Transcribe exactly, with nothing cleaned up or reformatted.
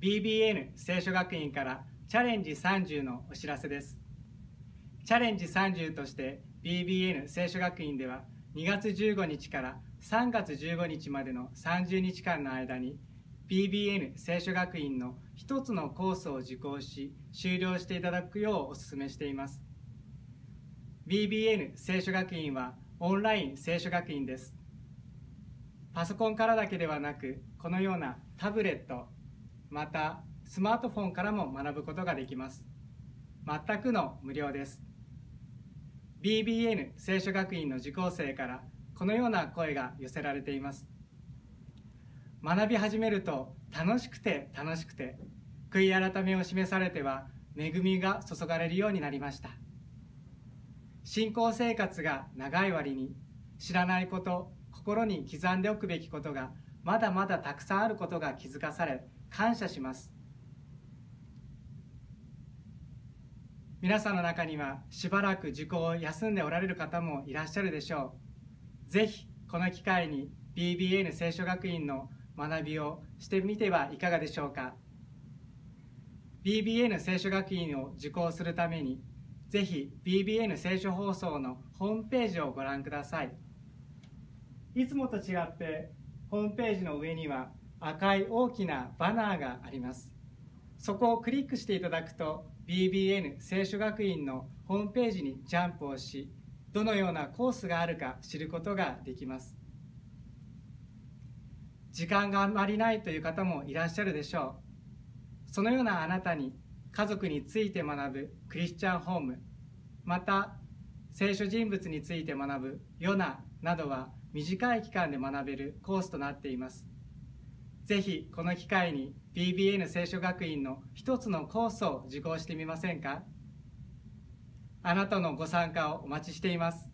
ビービーエヌ 聖書学院からチャレンジさんじゅうのお知らせです。チャレンジさんじゅうとして ビービーエヌ 聖書学院ではにがつじゅうごにちからさんがつじゅうごにちまでのさんじゅうにちかんの間に ビービーエヌ 聖書学院の一つのコースを受講し修了していただくようお勧めしています。ビービーエヌ 聖書学院はオンライン聖書学院です。パソコンからだけではなく、このようなタブレット、またスマートフォンからも学ぶことができます。全くの無料です。ビービーエヌ 聖書学院の受講生からこのような声が寄せられています。学び始めると楽しくて楽しくて、悔い改めを示されては恵みが注がれるようになりました。信仰生活が長い割に知らないこと、心に刻んでおくべきことがまだまだたくさんあることが気づかされ、感謝します。皆さんの中にはしばらく受講を休んでおられる方もいらっしゃるでしょう。ぜひこの機会に ビービーエヌ 聖書学院の学びをしてみてはいかがでしょうか。 ビービーエヌ 聖書学院を受講するためにぜひ ビービーエヌ 聖書放送のホームページをご覧ください。いつもと違ってホームページの上には赤い大きなバナーがあります。そこをクリックしていただくと ビービーエヌ 聖書学院のホームページにジャンプをし、どのようなコースがあるか知ることができます。時間があまりないという方もいらっしゃるでしょう。そのようなあなたに家族について学ぶクリスチャンホーム、また聖書人物について学ぶヨナなどは短い期間で学べるコースとなっています。ぜひこの機会に ビービーエヌ 聖書学院の一つのコースを受講してみませんか。あなたのご参加をお待ちしています。